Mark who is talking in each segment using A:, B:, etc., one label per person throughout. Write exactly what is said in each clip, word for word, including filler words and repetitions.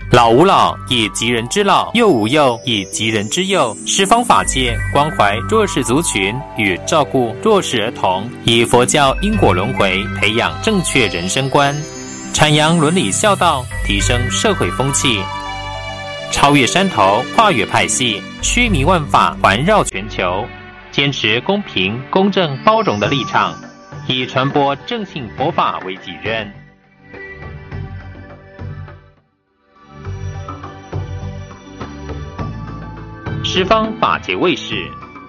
A: 老吾老以及人之老，幼吾幼以及人之幼。十方法界关怀弱势族群与照顾弱势儿童，以佛教因果轮回培养正确人生观，阐扬伦理孝道，提升社会风气，超越山头，跨越派系，虚弥万法，环绕全球，坚持公平、公正、包容的立场，以传播正信佛法为己任。十方法界卫士。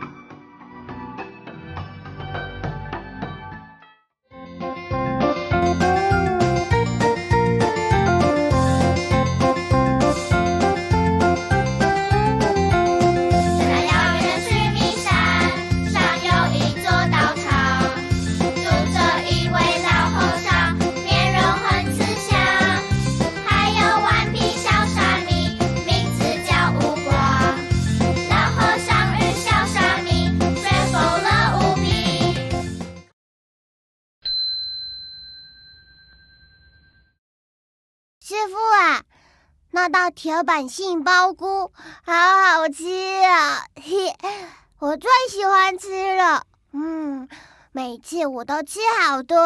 B: 师傅啊，那道铁板杏鲍菇好好吃啊！嘿，我最喜欢吃了。嗯，每次我都吃好多。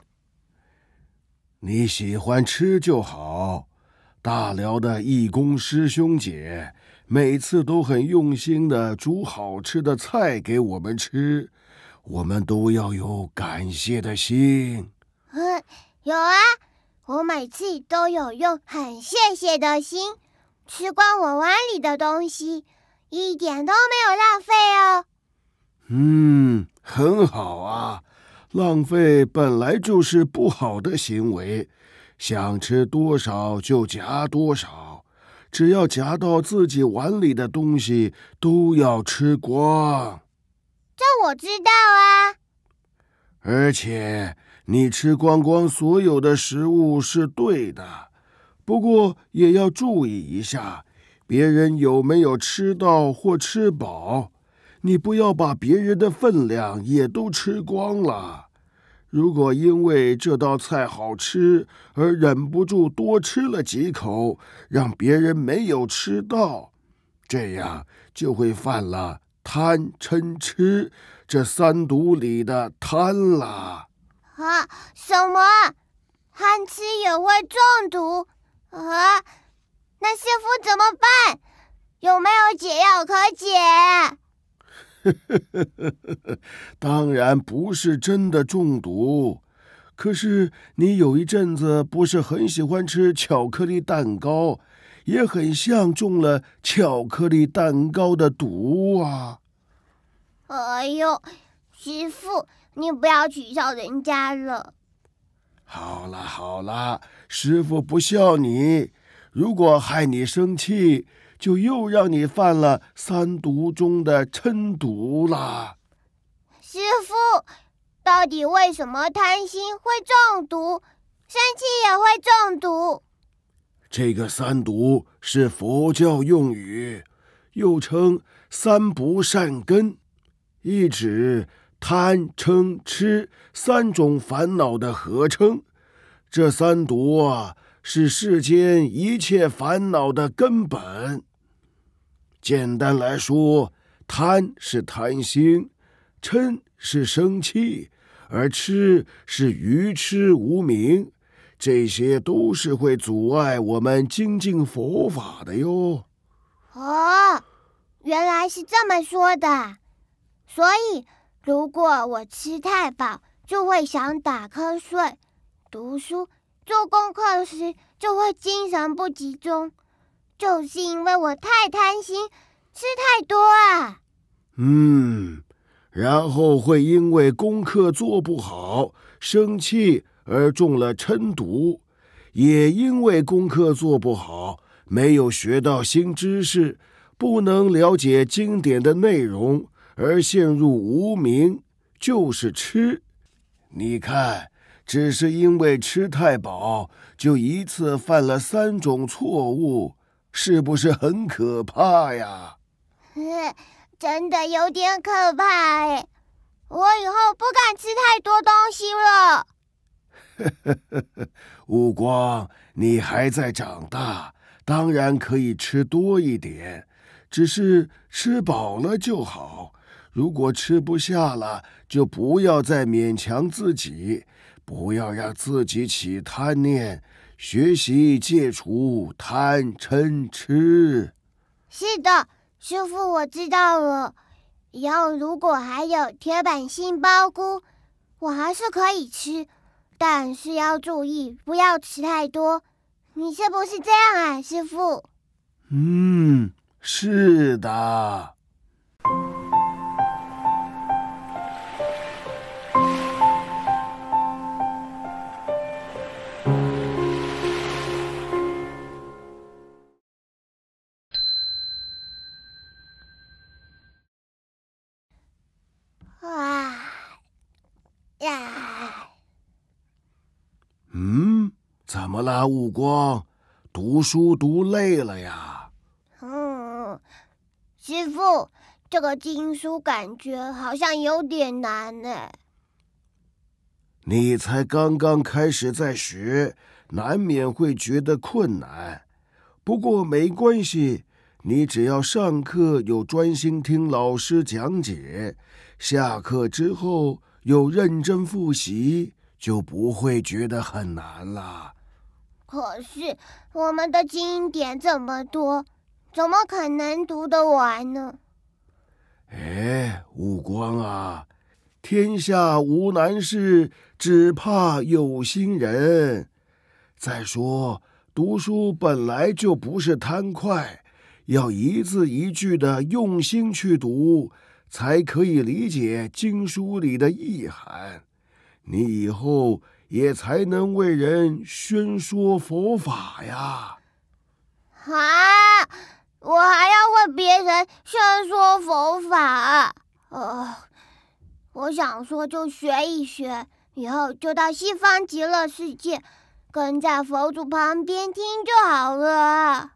C: 你喜欢吃就好。大辽的义工师兄姐每次都很用心的煮好吃的菜给我们吃，我们都要有感谢的心。
B: 嗯，有啊。我每次都有用很谢谢的心吃光我碗里的东西，一点都没有浪费哦。
C: 嗯，很好啊，浪费本来就是不好的行为，想吃多少就夹多少，只要夹到自己碗里的东西都要吃光。
B: 这我知道啊。
C: 而且你吃光光所有的食物是对的，不过也要注意一下，别人有没有吃到或吃饱，你不要把别人的分量也都吃光了。如果因为这道菜好吃而忍不住多吃了几口，让别人没有吃到，这样就会犯了贪嗔痴这三毒里的贪了。
B: 啊！什么？贪吃也会中毒啊？那师傅怎么办？有没有解药可解？
C: 当然不是真的中毒，可是你有一阵子不是很喜欢吃巧克力蛋糕，也很像中了巧克力蛋糕的毒啊！
B: 哎呦，师傅，你不要取笑人家了。
C: 好了好了，师傅不笑你，如果害你生气，就又让你犯了三毒中的嗔毒啦。
B: 师傅，到底为什么贪心会中毒，生气也会中毒？
C: 这个三毒是佛教用语，又称三不善根，意指贪嗔痴三种烦恼的合称。这三毒啊，是世间一切烦恼的根本。简单来说，贪是贪心，嗔是生气，而痴是愚痴无明，这些都是会阻碍我们精进佛法的哟。
B: 哦，原来是这么说的。所以如果我吃太饱，就会想打瞌睡，读书做功课时就会精神不集中，就是因为我太贪心，吃太多啊。
C: 嗯，然后会因为功课做不好，生气而中了嗔毒，也因为功课做不好，没有学到新知识，不能了解经典的内容，而陷入无明，就是痴。你看，只是因为吃太饱，就一次犯了三种错误，是不是很可怕呀？
B: 嗯，真的有点可怕哎！我以后不敢吃太多东西了。
C: 悟光，你还在长大， 当然可以吃多一点，只是吃饱了就好。如果吃不下了，就不要再勉强自己，不要让自己起贪念，学习戒除贪嗔痴。
B: 是的，师父，我知道了。以后如果还有铁板杏鲍菇，我还是可以吃，但是要注意不要吃太多。你是不是这样啊，师父？
C: 嗯，是的。
B: 啊呀！
C: 嗯，怎么了，悟光？读书读累了呀？
B: 嗯，师父，这个经书感觉好像有点难呢。
C: 你才刚刚开始在学，难免会觉得困难。不过没关系，你只要上课有专心听老师讲解，下课之后有认真复习，就不会觉得很难了。
B: 可是我们的经典这么多，怎么可能读得完呢？
C: 哎，悟光啊，天下无难事，只怕有心人。再说，读书本来就不是贪快，要一字一句的用心去读，才可以理解经书里的意涵。你以后也才能为人宣说佛法呀！
B: 啊，我还要为别人宣说佛法？呃，我想说就学一学，以后就到西方极乐世界，跟在佛祖旁边听就好了。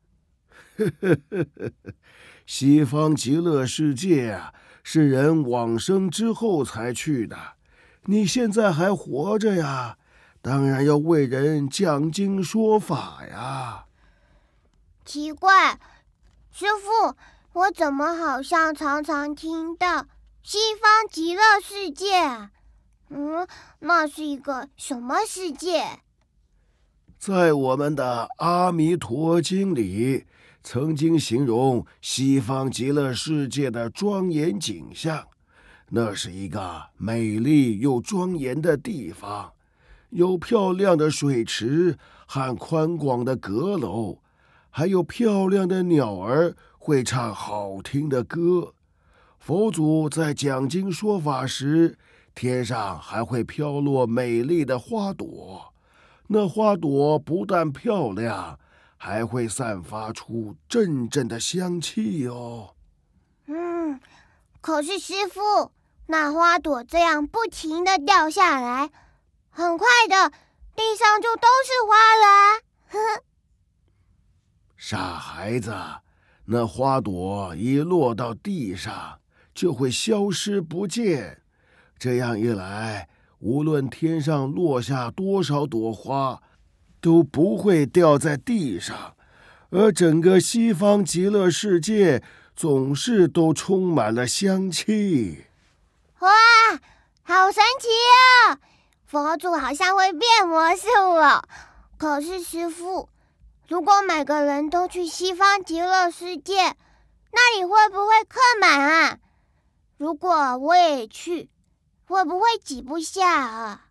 C: 西方极乐世界啊，是人往生之后才去的。你现在还活着呀，当然要为人讲经说法呀。
B: 奇怪，师父，我怎么好像常常听到西方极乐世界啊？嗯，那是一个什么世界？
C: 在我们的《阿弥陀经》里，曾经形容西方极乐世界的庄严景象。那是一个美丽又庄严的地方，有漂亮的水池和宽广的阁楼，还有漂亮的鸟儿会唱好听的歌。佛祖在讲经说法时，天上还会飘落美丽的花朵，那花朵不但漂亮，还会散发出阵阵的香气哟。
B: 嗯，可是师父，那花朵这样不停地掉下来，很快的，地上就都是花了。呵呵，
C: 傻孩子，那花朵一落到地上，就会消失不见。这样一来，无论天上落下多少朵花，都不会掉在地上，而整个西方极乐世界总是都充满了香气。
B: 哇，好神奇啊！佛祖好像会变魔术哦。可是师父，如果每个人都去西方极乐世界，那里会不会客满啊？如果我也去，会不会挤不下啊？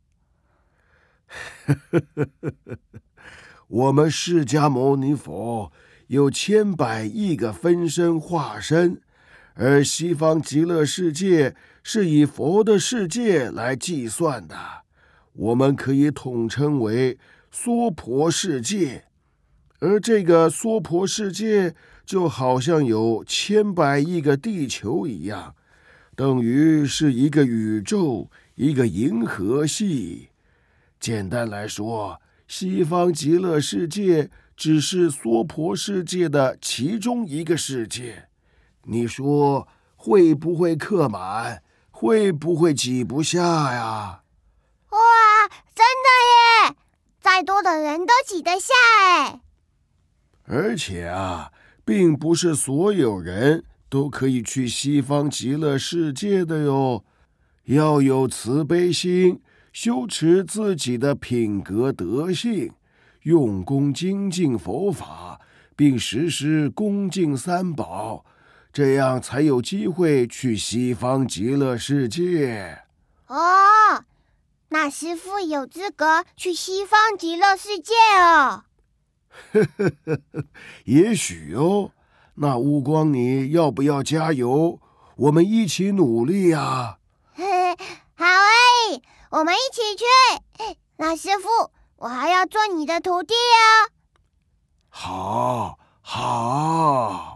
C: 我们释迦牟尼佛有千百亿个分身化身，而西方极乐世界是以佛的世界来计算的，我们可以统称为娑婆世界。而这个娑婆世界就好像有千百亿个地球一样，等于是一个宇宙，一个银河系。简单来说，西方极乐世界只是娑婆世界的其中一个世界。你说会不会客满？会不会挤不下呀？
B: 哇，真的耶！再多的人都挤得下哎。
C: 而且啊，并不是所有人都可以去西方极乐世界的哟。要有慈悲心，修持自己的品格德性，用功精进佛法，并时时恭敬三宝，这样才有机会去西方极乐世界。
B: 哦，那师父有资格去西方极乐世界哦。
C: 呵呵呵呵，也许哦。那乌光，你要不要加油？我们一起努力呀！
B: 好哎，我们一起去。那师父，我还要做你的徒弟哦。
C: 好，好。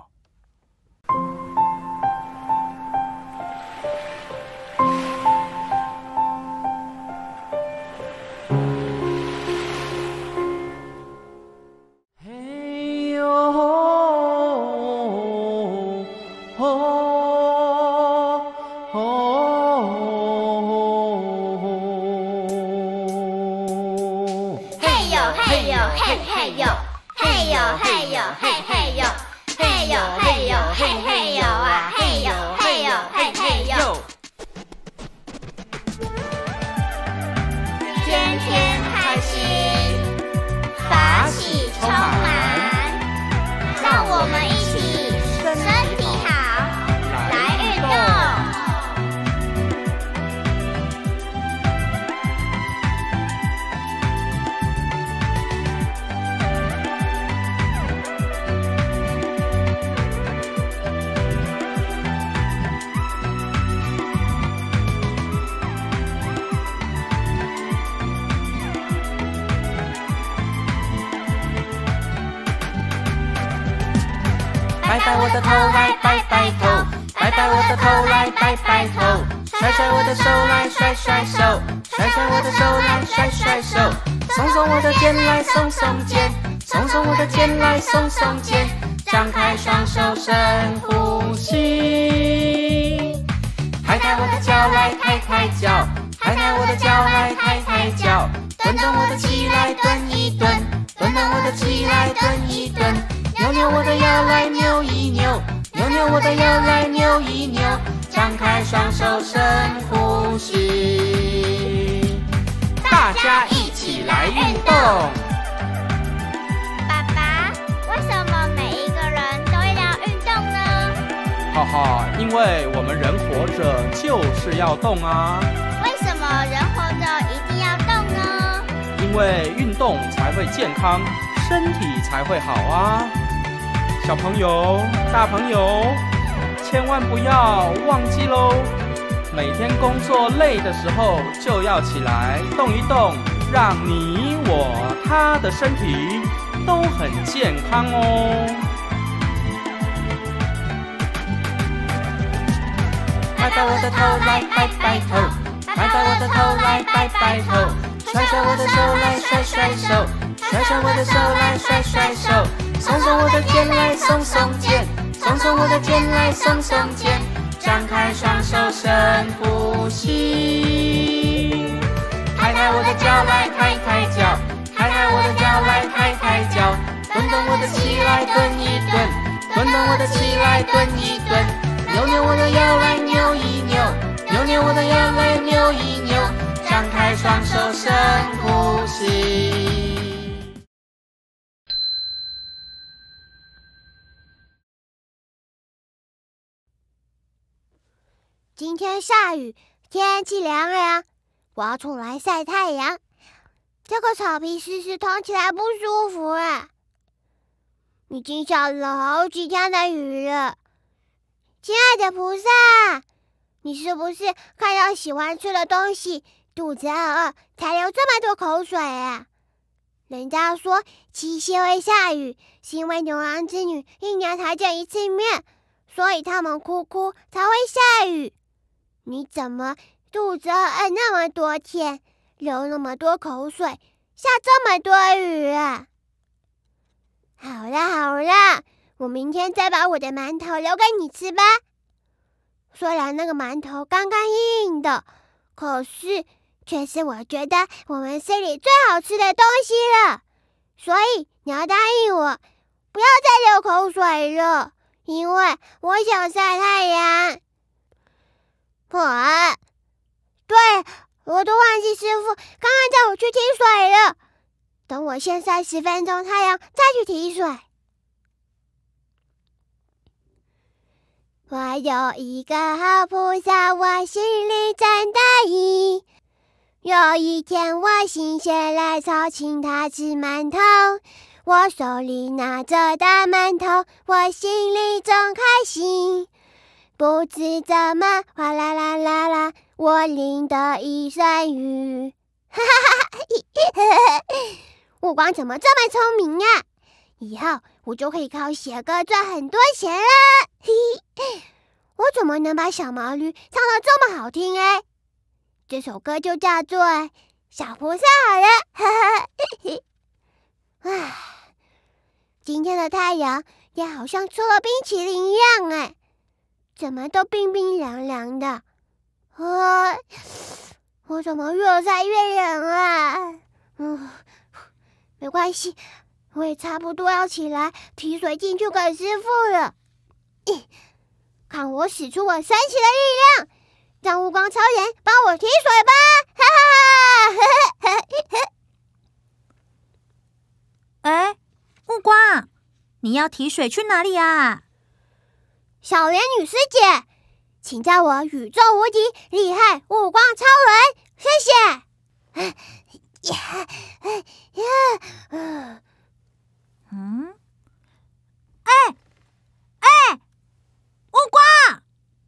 D: 摆摆我的头来摆摆头，摆摆我的头来摆摆头，甩甩我的手来甩甩手，甩甩我的手来甩甩手，松松我的肩来松松肩，松松我的肩来松松肩，张开双手深呼吸，抬抬我的脚来抬抬脚，抬抬我的脚来抬抬脚，蹬蹬我的膝来蹬一蹬，蹬蹬我的膝来蹬一蹬，扭扭我的腰来扭一扭，扭扭我的腰来扭一扭，张开双手深呼吸，大家一起来运动。
B: 爸爸，为什么每一个人都要运动呢？
E: 哈哈，因为我们人活着就是要动啊。
B: 为什么人活着一定要动呢？
E: 因为运动才会健康，身体才会好啊。小朋友、大朋友，千万不要忘记喽！每天工作累的时候，就要起来动一动，让你我他的身体都很健康哦。
D: 摆摆我的头来摆摆头，摆摆我的头来摆摆头，甩甩我的手来甩甩手，甩甩我的手来甩甩手，松松我的肩来松松肩，松松我的肩来松松肩，张开双手深呼吸，抬抬我的脚来抬抬脚，抬抬我的脚来抬抬脚，蹬蹬我的膝来蹬一蹬，蹬蹬我的膝来蹬一蹬，扭扭我的腰来扭一扭，扭扭我的腰来扭一扭，张开双手深呼吸。
B: 今天下雨，天气凉凉，我要出来晒太阳。这个草皮湿湿通起来不舒服啊！已经下了好几天的雨了。亲爱的菩萨，你是不是看到喜欢吃的东西，肚子饿饿才流这么多口水啊？人家说七夕会下雨，是因为牛郎织女一年才见一次面，所以他们哭哭才会下雨。你怎么肚子饿那么多天，流那么多口水，下这么多雨啊？好啦好啦，我明天再把我的馒头留给你吃吧。虽然那个馒头干干硬硬的，可是却是我觉得我们市里最好吃的东西了。所以你要答应我， 不要再流口水了，因为我想晒太阳。啊，对，我都忘记师傅刚刚叫我去提水了。等我先晒十分钟太阳，再去提水。我有一个好菩萨，我心里真得意。有一天我心血来潮，请他吃馒头。我手里拿着大馒头，我心里真开心。不知怎么，哗啦啦啦啦，我淋得一身雨。哈哈哈！悟光怎么这么聪明啊？以后我就可以靠写歌赚很多钱了。嘿嘿，我怎么能把小毛驴唱得这么好听哎？这首歌就叫做《小菩萨》好了。哈哈嘿嘿。唉，今天的太阳也好像吃了冰淇淋一样哎，怎么都冰冰凉凉的。啊，我怎么越晒越冷啊？嗯，没关系，我也差不多要起来提水进去给师傅了。嗯，看我使出我神奇的力量，让悟光超人帮我提水吧！哈哈哈！哈哈！
F: 哎，悟光，你要提水去哪里啊？
B: 小莲女师姐，请叫我宇宙无敌厉害悟光超人，谢谢。
F: 嗯，哎哎，悟光，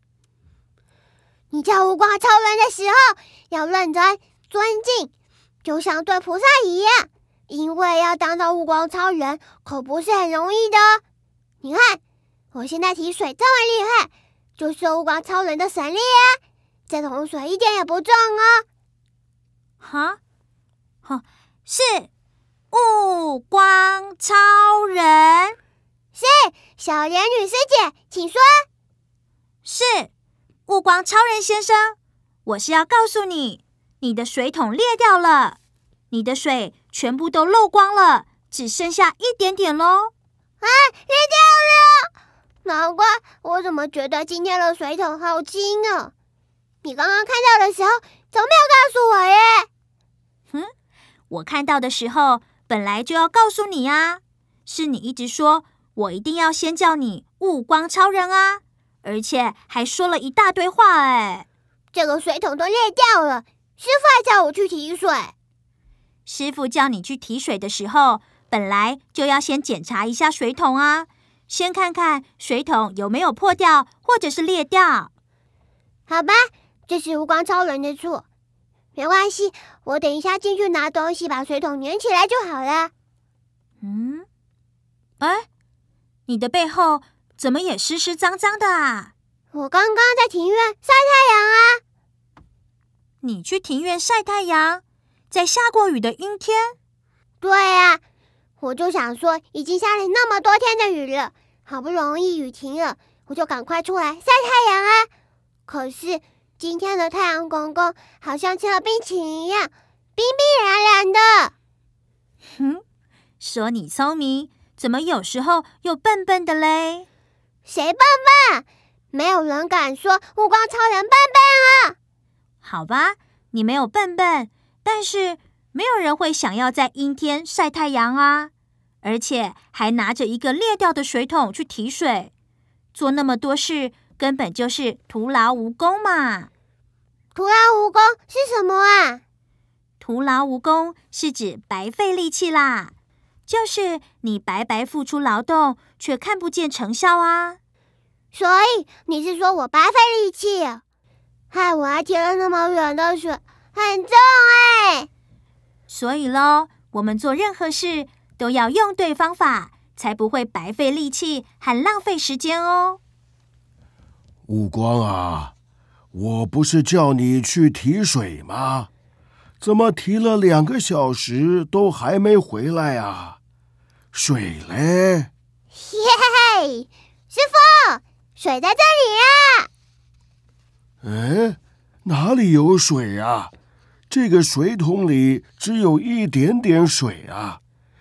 B: 你叫悟光超人的时候要认真尊敬，就像对菩萨一样，因为要当到悟光超人可不是很容易的。你看我现在提水这么厉害，就是悟光超人的神力啊！这桶水一点也不重哦。
F: 哈，哈，是悟光超人？
B: 是小莲女师姐，请说。
F: 是悟光超人先生，我是要告诉你，你的水桶裂掉了，你的水全部都漏光了，只剩下一点点咯。
B: 啊，裂掉了！难怪我怎么觉得今天的水桶好轻啊！你刚刚看到的时候怎么没有告诉我耶？
F: 哼，我看到的时候本来就要告诉你啊，是你一直说我一定要先叫你悟光超人啊，而且还说了一大堆话哎。
B: 这个水桶都裂掉了，师傅还叫我去提水。
F: 师傅叫你去提水的时候，本来就要先检查一下水桶啊，先看看水桶有没有破掉或者是裂掉。
B: 好吧，这是悟光超人的错，没关系，我等一下进去拿东西把水桶粘起来就好了。
F: 嗯，哎，你的背后怎么也湿湿脏脏的啊？
B: 我刚刚在庭院晒太阳啊。
F: 你去庭院晒太阳，在下过雨的阴天？
B: 对啊，我就想说已经下了那么多天的雨了，好不容易雨停了，我就赶快出来晒太阳啊。可是今天的太阳公公好像吃了冰淇淋一样，冰冰凉凉的。
F: 哼，说你聪明，怎么有时候又笨笨的嘞？
B: 谁笨笨？没有人敢说悟光超人笨笨啊！
F: 好吧，你没有笨笨，但是没有人会想要在阴天晒太阳啊，而且还拿着一个裂掉的水桶去提水，做那么多事根本就是徒劳无功嘛。
B: 徒劳无功是什么啊？
F: 徒劳无功是指白费力气啦，就是你白白付出劳动却看不见成效啊。
B: 所以你是说我白费力气，害我还提了那么远的水，很重哎。
F: 所以咯，我们做任何事都要用对方法，才不会白费力气和浪费时间哦。
C: 悟光啊，我不是叫你去提水吗？怎么提了两个小时都还没回来啊？水嘞？
B: 嘿嘿，师傅，水在这里啊！
C: 哎，哪里有水啊？这个水桶里只有一点点水啊！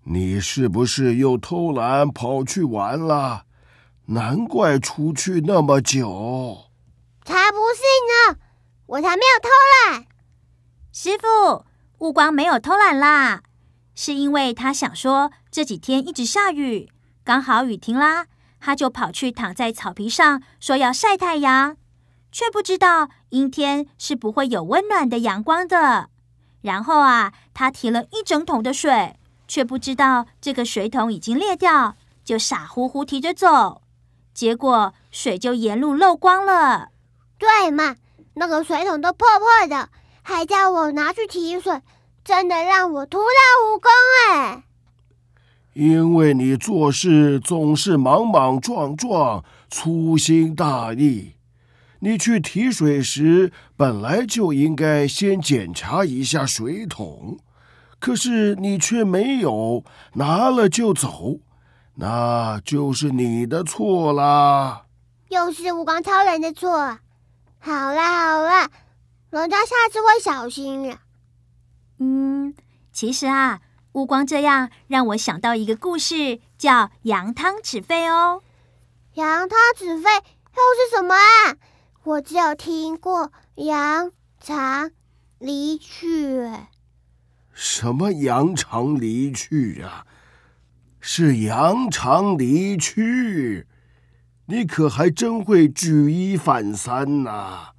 C: 你是不是又偷懒跑去玩了？难怪出去那么久。
B: 才不是呢，我才没有偷懒。
F: 师傅，悟光没有偷懒啦，是因为他想说这几天一直下雨，刚好雨停啦，他就跑去躺在草皮上说要晒太阳，却不知道阴天是不会有温暖的阳光的。然后啊，他提了一整桶的水，却不知道这个水桶已经裂掉，就傻乎乎提着走，结果水就沿路漏光了。
B: 对嘛，那个水桶都破破的，还叫我拿去提水，真的让我徒劳无功哎。
C: 因为你做事总是莽莽撞撞，粗心大意。你去提水时，本来就应该先检查一下水桶，可是你却没有，拿了就走，那就是你的错啦。
B: 又是悟光超人的错。好啦好啦，人家下次会小心呀。
F: 嗯，其实啊，悟光这样让我想到一个故事，叫羊汤止沸哦。
B: 羊汤止沸又是什么啊？我只有听过扬长离去。
C: 什么扬长离去啊？是扬长离去。你可还真会举一反三呐！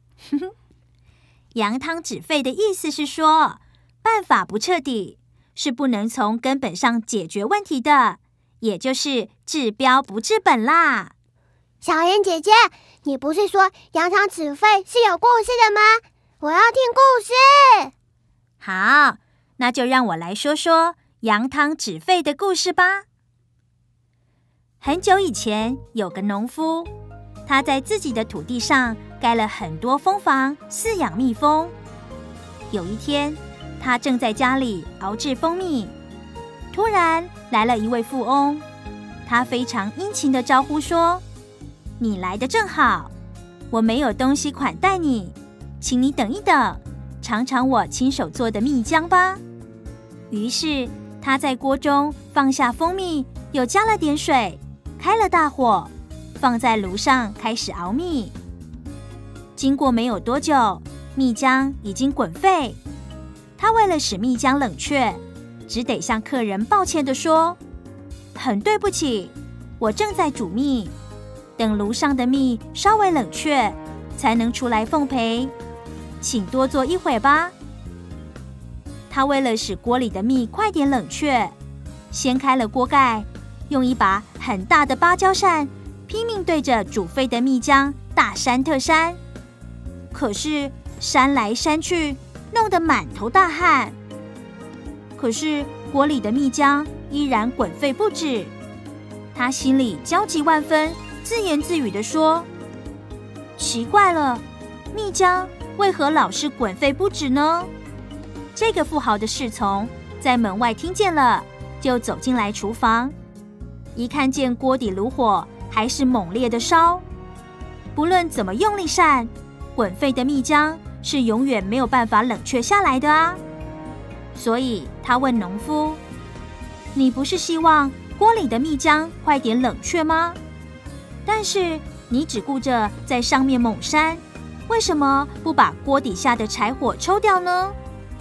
F: 扬汤止沸的意思是说，办法不彻底，是不能从根本上解决问题的，也就是治标不治本啦。
B: 小妍姐姐，你不是说扬汤止沸是有故事的吗？我要听故事。
F: 好，那就让我来说说扬汤止沸的故事吧。很久以前，有个农夫，他在自己的土地上盖了很多蜂房，饲养蜜蜂。有一天，他正在家里熬制蜂蜜，突然来了一位富翁，他非常殷勤地招呼说：“你来得正好，我没有东西款待你，请你等一等，尝尝我亲手做的蜜浆吧。”于是他在锅中放下蜂蜜，又加了点水，开了大火，放在炉上开始熬蜜。经过没有多久，蜜浆已经滚沸。他为了使蜜浆冷却，只得向客人抱歉地说：“很对不起，我正在煮蜜，等炉上的蜜稍微冷却，才能出来奉陪，请多坐一会吧。”他为了使锅里的蜜快点冷却，掀开了锅盖，用一把很大的芭蕉扇拼命对着煮沸的蜜浆大扇特扇，可是扇来扇去，弄得满头大汗。可是锅里的蜜浆依然滚沸不止，他心里焦急万分，自言自语地说：“奇怪了，蜜浆为何老是滚沸不止呢？”这个富豪的侍从在门外听见了，就走进来厨房，一看见锅底炉火还是猛烈的烧，不论怎么用力扇，滚沸的蜜浆是永远没有办法冷却下来的啊。所以他问农夫：“你不是希望锅里的蜜浆快点冷却吗？但是你只顾着在上面猛扇，为什么不把锅底下的柴火抽掉呢？”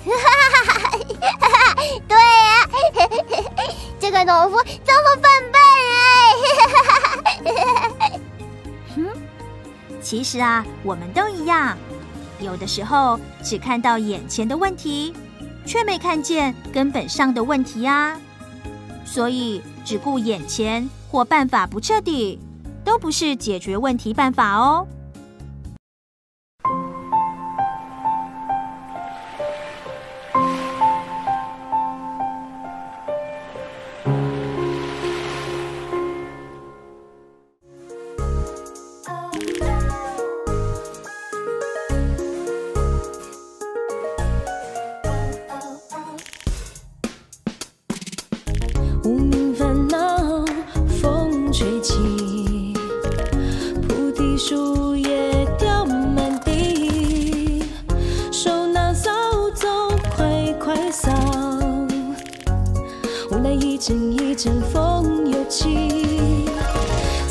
B: 对呀、啊，这个农夫这么笨笨哎！
F: 嗯，其实啊，我们都一样，有的时候只看到眼前的问题，却没看见根本上的问题啊。所以只顾眼前或办法不彻底，都不是解决问题办法哦。
G: 无名烦恼，风吹起，菩提树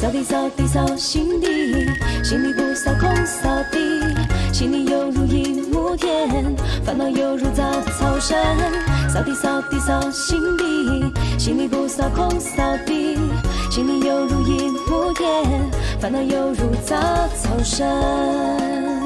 G: 扫地扫地扫心底，心里不扫空扫地，心里犹如一亩田，烦恼犹如杂草山。扫地扫地扫心底，心里不扫空扫地，心里犹如一亩田，烦恼犹如杂草山。